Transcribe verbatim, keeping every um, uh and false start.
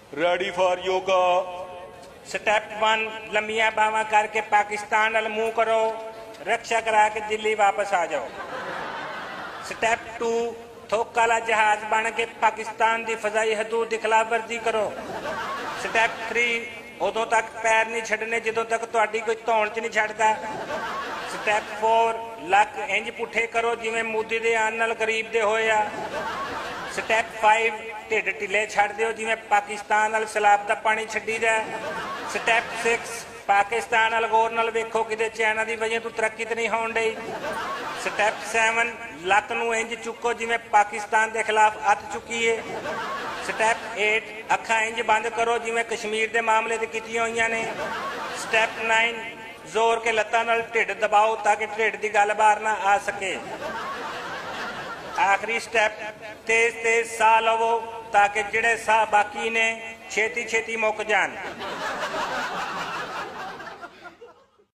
Ready for yoga. Step one, लंबिया बावां करके पाकिस्तान वाल मुंह करो, रक्षा करा के दिल्ली वापस आ जाओ। स्टेप टू, थोक वाला जहाज बन के पाकिस्तान की फजाई हदूद की खिलाफवर्जी करो। स्टेप थ्री, उदों तक पैर नहीं छड्डने जदों तक तुहाडी कोई धौण च नहीं छड्डदा। स्टेप फोर, लक इंज पुठे करो जिवें मोदी दे आन नाल गरीब दे होए आ। स्टेप फाइव, ढिड ढिले छड्ड दिओ जिवें पाकिस्तान नाल सैलाब दा पानी छड्डीदा। स्टेप सिक्स, पाकिस्तान नाल गौर नाल वेखो किते चाइना की वजह तो तरक्की तो नहीं होण डई। स्टेप सैवन, लक नूं इंज चुको जिवें पाकिस्तान के खिलाफ अत चुकी है। स्टेप एट, अखां इंज बंद करो जिवें कश्मीर के मामले ते कीतियां होईयां ने। स्टेप नाइन, जोर के लत्तां नाल ढिड दबाओ ताकि ढिड की गल बाहर ना आ सके। आखिरी स्टेप, तेज तेज साह लवो ताकि जिहड़े साह बाकी ने छेती छेती मुक जान।